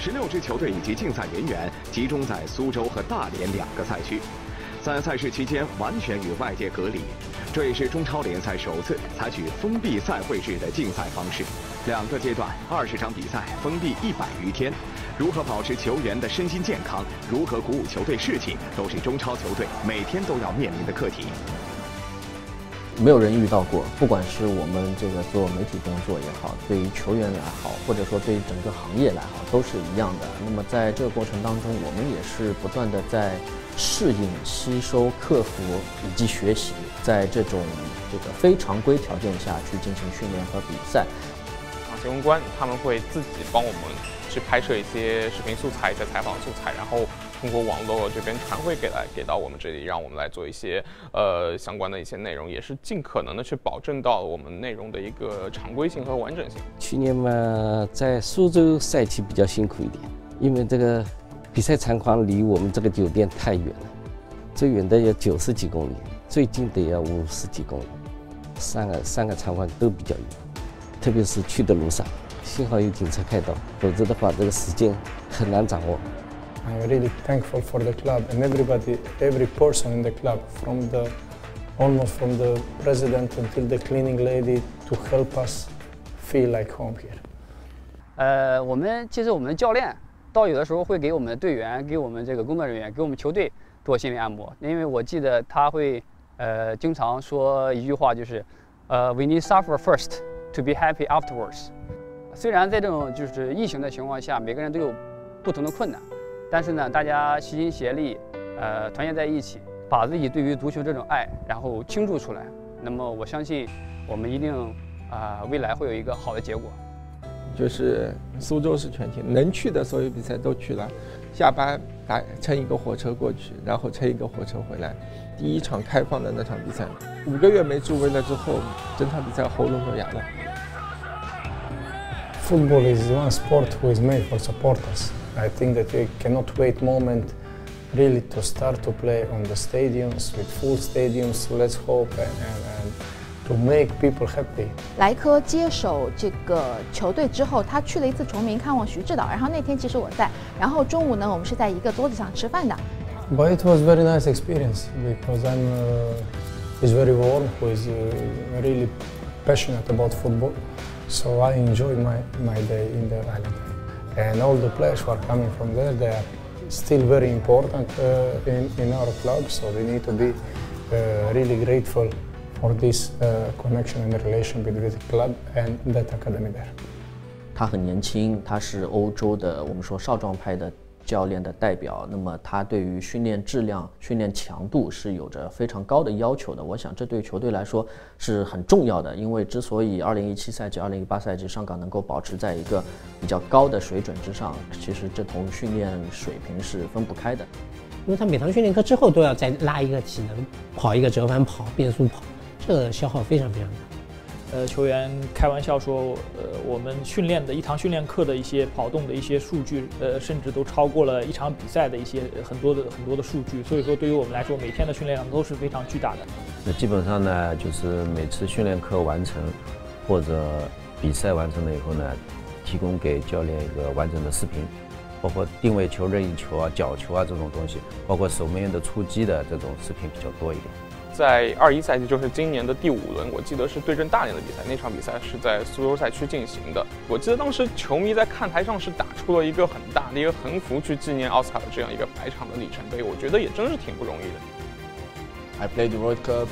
16支球队以及竞赛人员集中在苏州和大连2个赛区，在赛事期间完全与外界隔离。这也是中超联赛首次采取封闭赛会制的竞赛方式，2个阶段20场比赛，封闭100余天。如何保持球员的身心健康，如何鼓舞球队士气，都是中超球队每天都要面临的课题。 没有人遇到过，不管是我们这个做媒体工作也好，对于球员来好，或者说对于整个行业来好，都是一样的。那么在这个过程当中，我们也是不断的在适应、吸收、克服以及学习，在这种非常规条件下去进行训练和比赛。 新闻官他们会自己帮我们去拍摄一些视频素材、一些采访素材，然后通过网络这边传回给到我们这里，让我们来做一些相关的一些内容，也是尽可能的去保证到我们内容的一个常规性和完整性。 去年嘛，在苏州赛期比较辛苦一点，因为这个比赛场馆离我们这个酒店太远了，最远的要90几公里，最近的要50几公里，三个场馆都比较远，特别是去的路上，幸好有警车开道，否则的话这个时间很难掌握。 I'm really thankful for the club and everybody, every person in the club, almost from the president until the cleaning lady, to help us feel like home here. 我们的教练到有的时候会给我们的队员、给我们这个工作人员、给我们球队做心理按摩，因为我记得他会经常说一句话，就是we need suffer first to be happy afterwards。虽然在这种就是疫情的情况下，每个人都有不同的困难。但是呢，大家齐心协力，团结在一起，把自己对于足球这种爱，然后倾注出来。那么我相信，我们一定未来会有一个好的结果。 就是苏州是全勤，能去的所有比赛都去了，下班乘一个火车过去，然后乘一个火车回来。第一场开放的那场比赛，5个月没助威了之后，整场比赛喉咙都哑了。 Football is one sport who is made for supporters. I think that we cannot wait moment really to start to play on the stadiums with full stadiums. So let's hope and to make people happy. 莱科接手这个球队之后，他去了一次崇明看望徐指导，然后那天其实我在，然后中午呢我们是在一个桌子上吃饭的。 But it was very nice experience because he's very warm, who is really passionate about football. So I enjoyed my day in the island. And all the players who are coming from there, they are still very important in our club, so we need to be really grateful for this connection and relation between the club and that academy there. 他很年轻，他是欧洲的我们说少壮派的教练的代表，那么他对于训练质量、训练强度是有着非常高的要求的。我想这对球队来说是很重要的，因为之所以2017赛季、2018赛季上港能够保持在一个比较高的水准之上，其实这同训练水平是分不开的。 因为他每堂训练课之后都要再拉一个体能，跑一个折返跑、变速跑，这个消耗非常非常大。 球员开玩笑说，我们训练的一堂训练课的一些跑动的一些数据，甚至都超过了一场比赛的一些很多的数据。所以说，对于我们来说，每天的训练量都是非常巨大的。 那基本上呢，就是每次训练课完成或者比赛完成了以后呢，提供给教练一个完整的视频，包括定位球、任意球啊、角球啊这种东西，包括守门员的出击的这种视频比较多一点。 在21赛季，就是今年的第5轮，我记得是对阵大连的比赛，那场比赛是在苏州赛区进行的。我记得当时球迷在看台上是打出了一个很大的一个横幅，去纪念奥斯卡的这样一个百场的里程碑。我觉得也真是挺不容易的。 I played the World Cup.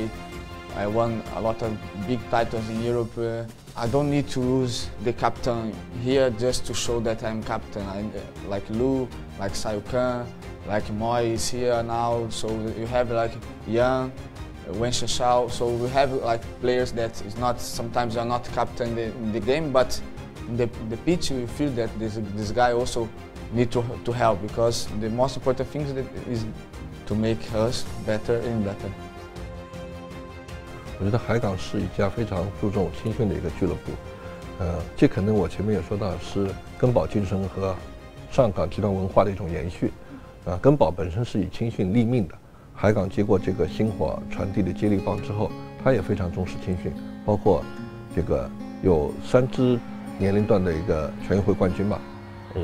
I won a lot of big titles in Europe. I don't need to lose the captain here just to show that I'm captain. Like Lou, like Sayukan, like Moy is here now. So you have like Yang, Wen Shishao. So we have like players that is not sometimes are not captain in the game, but in the pitch you feel that this guy also need to help, because the most important thing is to make us better and better. 我觉得海港是一家非常注重青训的一个俱乐部，这可能我前面也说到是根宝精神和上港集团文化的一种延续。根宝本身是以青训立命的，海港接过这个薪火传递的接力棒之后，他也非常重视青训，包括这个有3支年龄段的一个全运会冠军吧。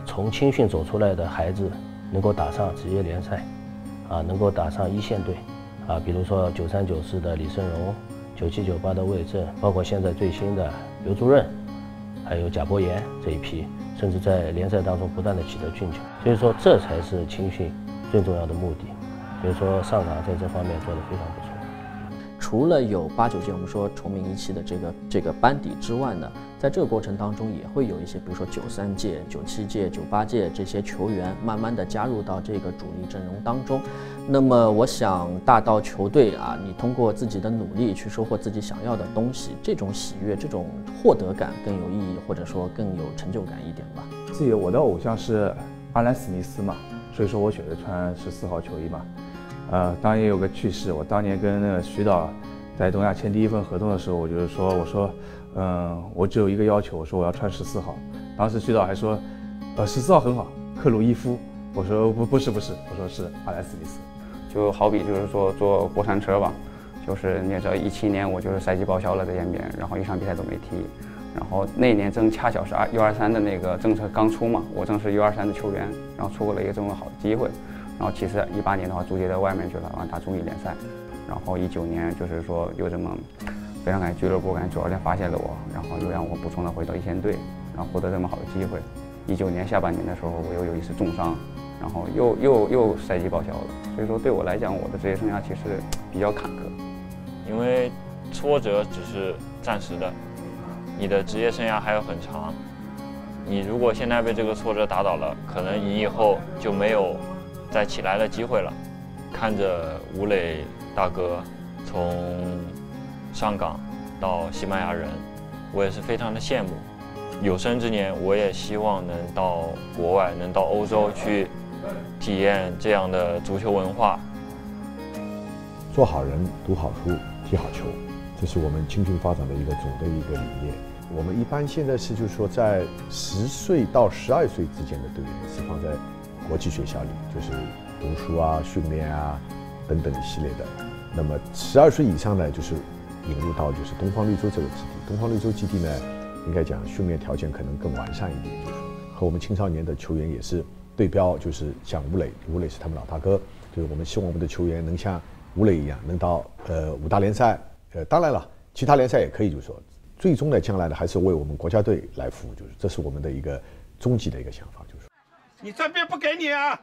从青训走出来的孩子能够打上职业联赛，能够打上一线队，比如说93、94的李胜荣，97、98的魏正，包括现在最新的刘朱润，还有贾博言这一批，甚至在联赛当中不断的取得进球。所以说，这才是青训最重要的目的。所以说，上港在这方面做得非常不错。 除了有8、9届我们说崇明一期的这个班底之外呢，在这个过程当中也会有一些，比如说93届、97届、98届这些球员慢慢的加入到这个主力阵容当中。那么我想大到球队你通过自己的努力去收获自己想要的东西，这种喜悦、这种获得感更有意义，或者说更有成就感一点吧。 至于我的偶像是阿兰·史密斯嘛，所以说我选择穿14号球衣嘛。当然也有个趣事，我当年跟那个徐导在东亚签第1份合同的时候，我说，我只有一个要求，我说我要穿14号。当时徐导还说，14号很好，克鲁伊夫。我说不是，我说是阿兰·史密斯。 就好比就是说坐过山车吧，就是你也知道17年我就是赛季报销了在延边，然后一场比赛都没踢。然后那一年正恰巧是U23的那个政策刚出嘛，我正是U23的球员，然后错过了一个这么好的机会。然后其实18年的话，租借到外面去了，然后打中乙联赛。然后19年就是说又这么非常感谢俱乐部，感谢主教练发现了我，然后又让我补充的回到一线队，然后获得这么好的机会。19年下半年的时候，我又有一次重伤，然后又赛季报销了。所以说对我来讲，我的职业生涯其实比较坎坷。 因为挫折只是暂时的，你的职业生涯还有很长。你如果现在被这个挫折打倒了，可能你以后就没有再起来的机会了。看着吴磊大哥从上港到西班牙人，我也是非常的羡慕。有生之年，我也希望能到国外，能到欧洲去体验这样的足球文化。 做好人，读好书，踢好球，这是我们青训发展的一个总的一个理念。我们一般现在是就是说，在10岁到12岁之间的队员是放在国际学校里，就是读书训练等等一系列的。那么12岁以上呢，就是引入到就是东方绿洲这个基地。东方绿洲基地呢，应该讲训练条件可能更完善一点，就是和我们青少年的球员也是对标，就是像吴磊是他们老大哥，就是我们希望我们的球员能像吴磊一样，能到5大联赛，当然了，其他联赛也可以，就是说，最终呢，将来呢还是为我们国家队来服务，就是这是我们的一个终极的一个想法，就是。 你这边不给你啊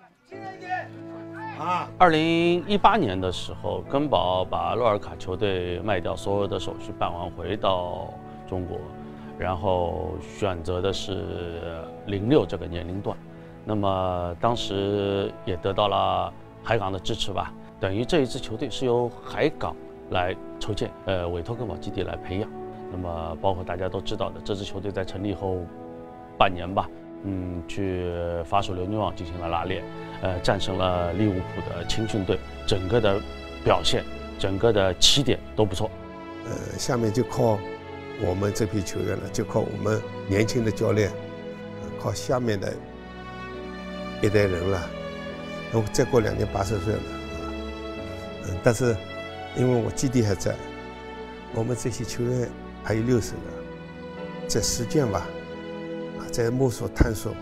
！2018年的时候，根宝把洛尔卡球队卖掉，所有的手续办完，回到中国，然后选择的是06这个年龄段。那么当时也得到了海港的支持吧，等于这一支球队是由海港来筹建，委托根宝基地来培养。那么包括大家都知道的，这支球队在成立后半年吧，去法属琉球网进行了拉练，战胜了利物浦的青训队，整个的表现，整个的起点都不错。 下面就靠我们这批球员了，就靠我们年轻的教练，靠下面的一代人了。然后再过2年80岁了，但是因为我基地还在，我们这些球员还有60个，在实践吧，在摸索探索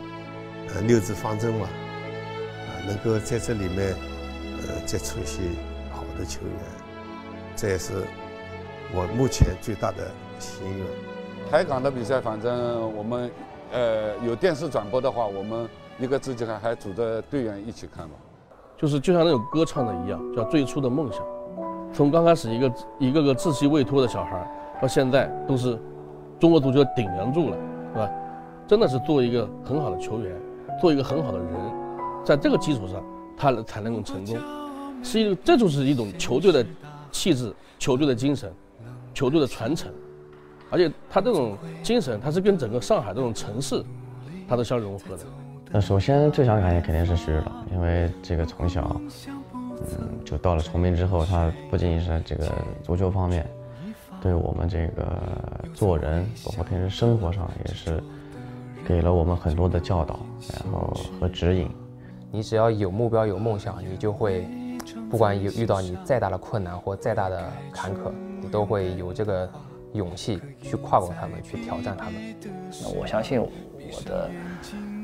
6字方针嘛，能够在这里面再出一些好的球员，这也是我目前最大的心愿。 海港的比赛，反正我们有电视转播的话，我们一个自己还组着队员一起看吧。 就是就像那种歌唱的一样，叫最初的梦想。从刚开始一个个稚气未脱的小孩，到现在都是中国足球顶梁柱了，是吧？真的是做一个很好的球员，做一个很好的人，在这个基础上，他才能够成功。这就是一种球队的气质、球队的精神、球队的传承，而且他这种精神，他是跟整个上海这种城市，它都相融合的。 那首先最想感谢肯定是徐指导，因为这个从小，就到了崇明之后，他不仅仅是这个足球方面，对我们这个做人，包括平时生活上也是给了我们很多的教导，然后和指引。 你只要有目标、有梦想，你就会，不管遇到你再大的困难或再大的坎坷，你都会有这个勇气去跨过他们，去挑战他们。 那我相信我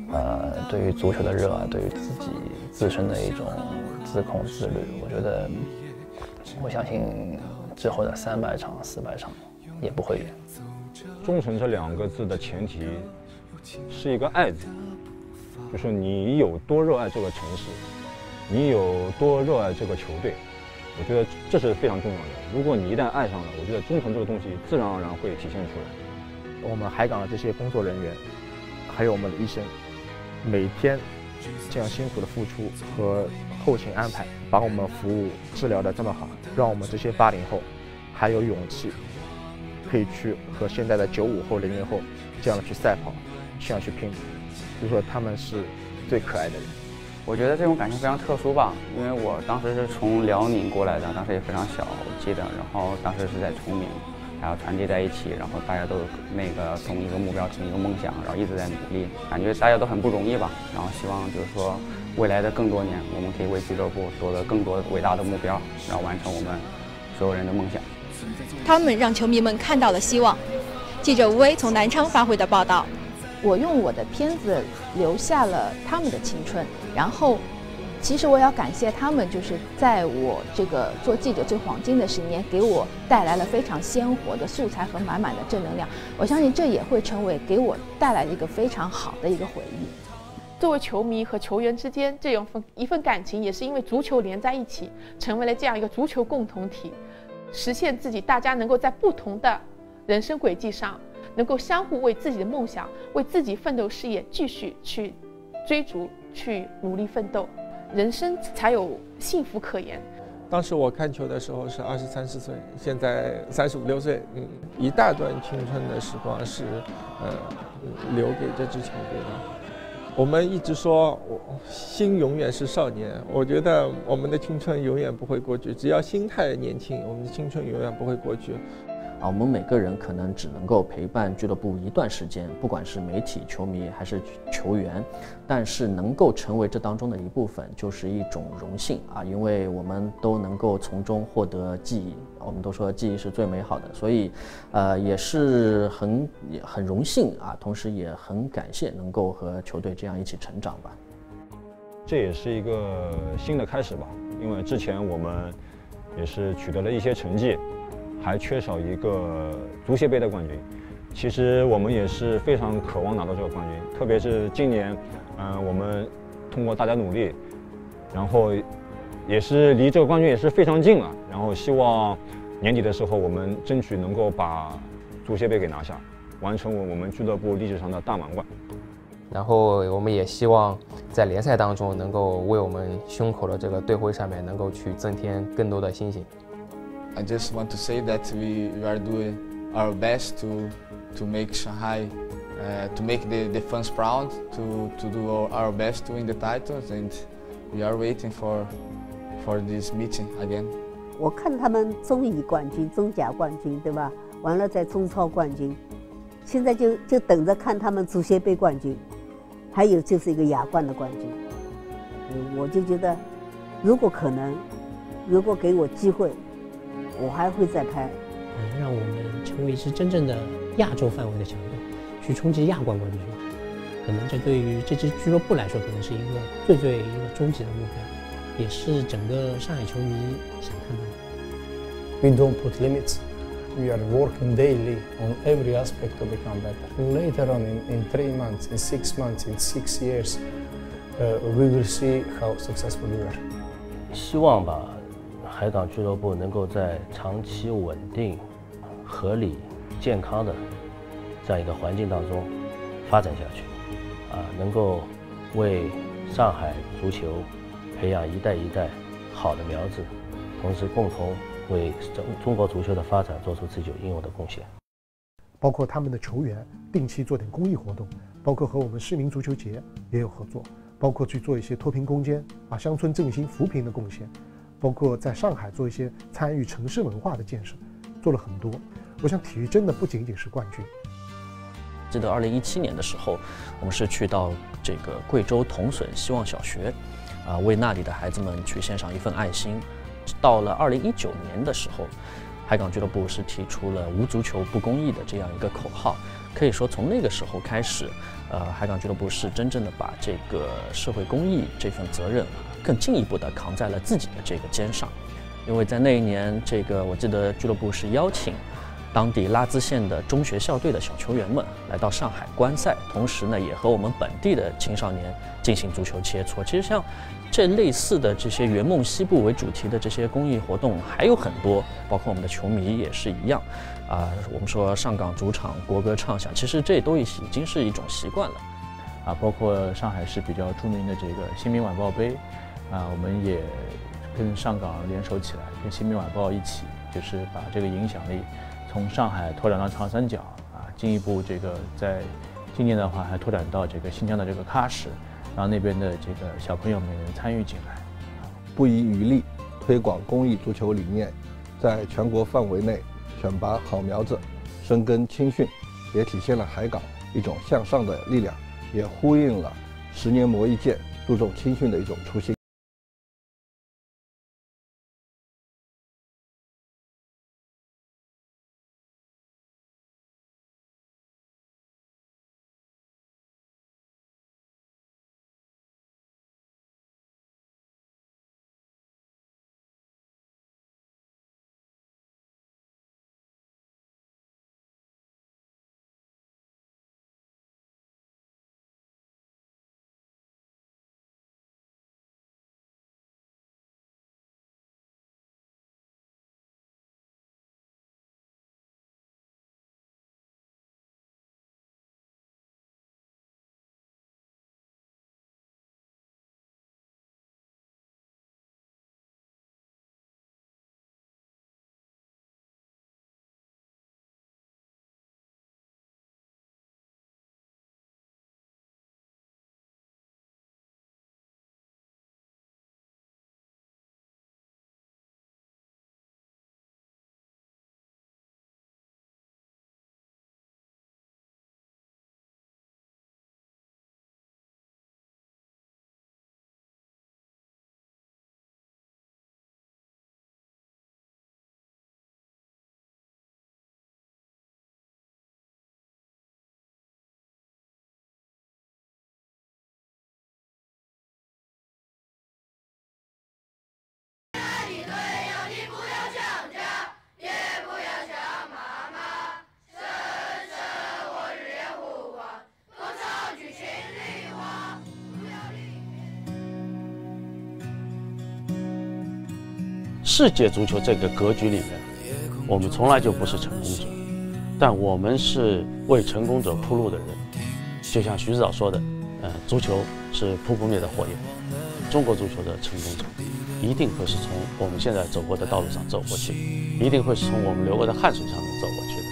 对于足球的热爱，对于自身的一种自控自律，我相信之后的300场、400场也不会远。 忠诚这2个字的前提是一个爱字，就是你有多热爱这个城市，你有多热爱这个球队，我觉得这是非常重要的。如果你一旦爱上了，我觉得忠诚这个东西自然而然会体现出来。 我们海港的这些工作人员，还有我们的医生，每天这样辛苦的付出和后勤安排，把我们服务治疗的这么好，让我们这些80后还有勇气可以去和现在的95后、00后这样去赛跑，这样去拼。就说他们是最可爱的人。 我觉得这种感情非常特殊吧，因为我当时是从辽宁过来的，当时也非常小，我记得，然后当时是在崇明，然后团结在一起，然后大家都有同一个目标、同一个梦想，然后一直在努力，感觉大家都很不容易吧。然后希望就是说未来的更多年，我们可以为俱乐部夺得更多伟大的目标，然后完成我们所有人的梦想。 他们让球迷们看到了希望。记者吴威从南昌发回的报道。 我用我的片子留下了他们的青春，然后其实我要感谢他们，就是在我这个做记者最黄金的10年，给我带来了非常鲜活的素材和满满的正能量。我相信这也会成为给我带来一个非常好的一个回忆。 作为球迷和球员之间这样一份感情，也是因为足球连在一起，成为了这样一个足球共同体，实现自己大家能够在不同的人生轨迹上，能够相互为自己的梦想、为自己奋斗事业继续去追逐、去努力奋斗，人生才有幸福可言。 当时我看球的时候是23、24岁，现在35、6岁，一大段青春的时光是留给这支球队的。我们一直说心永远是少年，我觉得我们的青春永远不会过去，只要心态年轻，我们的青春永远不会过去。 我们每个人可能只能够陪伴俱乐部一段时间，不管是媒体、球迷还是球员，但是能够成为这当中的一部分，就是一种荣幸啊！因为我们都能够从中获得记忆，我们都说记忆是最美好的，所以，也是很荣幸啊，同时也很感谢能够和球队这样一起成长吧。 这也是一个新的开始吧，因为之前我们也是取得了一些成绩。还缺少一个足协杯的冠军，其实我们也是非常渴望拿到这个冠军，特别是今年，我们通过大家努力，然后也是离这个冠军也是非常近了，然后希望年底的时候我们争取能够把足协杯给拿下，完成我们俱乐部历史上的大满贯。 然后我们也希望在联赛当中能够为我们胸口的这个队徽上面能够去增添更多的星星。 I just want to say that we are doing our best to make Shanghai, to make the fans proud, to do our best to win the titles, and we are waiting for this meeting again. 我看他们中乙冠军、中甲冠军，对吧？完了在中超冠军，现在就等着看他们足协杯冠军，还有就是一个亚冠的冠军。我就觉得，如果可能，如果给我机会。我还会再拍， 让我们成为一支真正的亚洲范围的强队，去冲击亚冠冠军。可能这对于这支俱乐部来说，可能是一个最一个终极的目标，也是整个上海球迷想看到的。 We don't put limits. We are working daily on every aspect to become better. Later on, in 3 months, in 6 months, in 6 years, we will see how successful we are. 希望吧。海港俱乐部能够在长期稳定、合理、健康的这样一个环境当中发展下去，能够为上海足球培养一代一代好的苗子，同时共同为中国足球的发展做出自己应有的贡献。 包括他们的球员定期做点公益活动，包括和我们市民足球节也有合作，包括去做一些脱贫攻坚、乡村振兴扶贫的贡献。包括在上海做一些参与城市文化的建设，做了很多。我想体育真的不仅仅是冠军。 记得2017年的时候，我们是去到这个贵州同笋希望小学，为那里的孩子们去献上一份爱心。到了2019年的时候， 海港俱乐部是提出了无足球不公益的这样一个口号。可以说从那个时候开始，海港俱乐部是真正的把这个社会公益这份责任更进一步的扛在了自己的这个肩上。因为在那一年，我记得俱乐部是邀请当地拉孜县的中学校队的小球员们来到上海观赛，同时呢，也和我们本地的青少年进行足球切磋。其实像这类似的这些圆梦西部为主题的这些公益活动还有很多，包括我们的球迷也是一样。我们说上港主场国歌唱响，其实这都已经是一种习惯了。 包括上海市比较著名的这个新民晚报杯，我们也跟上港联手起来，跟新民晚报一起，就是把这个影响力从上海拓展到长三角进一步在今年的话还拓展到这个新疆的这个喀什，让那边的这个小朋友们能参与进来， 不遗余力推广公益足球理念，在全国范围内选拔好苗子，深耕青训，也体现了海港一种向上的力量，也呼应了10年磨一剑，注重青训的一种初心。 世界足球这个格局里面，我们从来就不是成功者，但我们是为成功者铺路的人。就像徐指导说的，足球是扑不灭的火焰。中国足球的成功者，一定会是从我们现在走过的道路上走过去，一定会是从我们流过的汗水上面走过去的。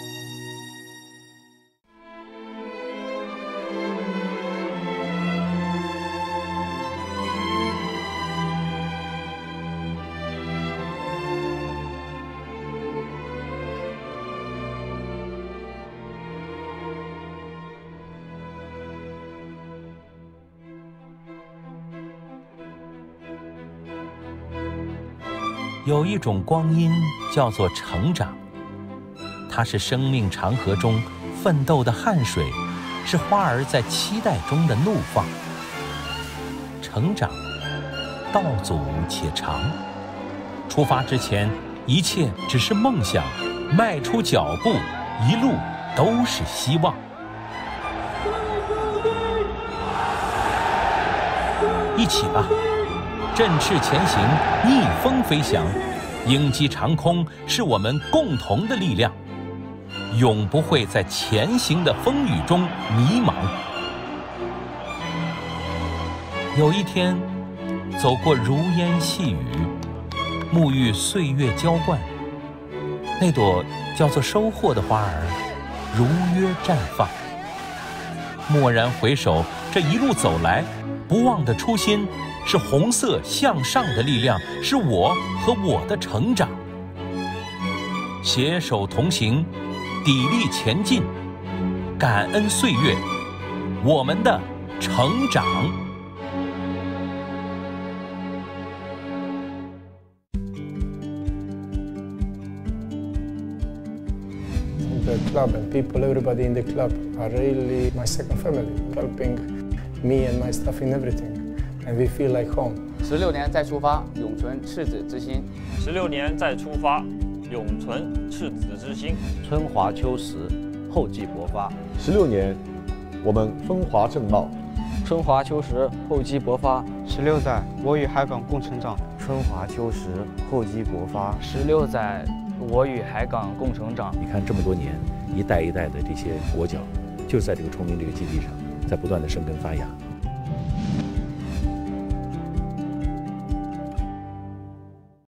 有一种光阴叫做成长，它是生命长河中奋斗的汗水，是花儿在期待中的怒放。成长，道阻且长。出发之前，一切只是梦想；迈出脚步，一路都是希望。一起吧！振翅前行，逆风飞翔，鹰击长空是我们共同的力量，永不会在前行的风雨中迷茫。有一天，走过如烟细雨，沐浴岁月浇灌，那朵叫做收获的花儿，如约绽放。蓦然回首，这一路走来，不忘的初心。是红色向上的力量，是我和我的成长。携手同行，砥砺前进，感恩岁月，我们的成长。 the club and people, everybody in the club are really my second family, helping me and my staff in everything, and we feel like home. 16年再出发，永存赤子之心。 16年再出发，永存赤子之心。 春华秋实，厚积薄发。 16年，我们风华正茂。 春华秋实，厚积薄发。 16载，我与海港共成长。 春华秋实，厚积薄发。 16载，我与海港共成长。 你看这么多年，一代一代的这些国脚，就是在这个崇明这个基地上，在不断的生根发芽。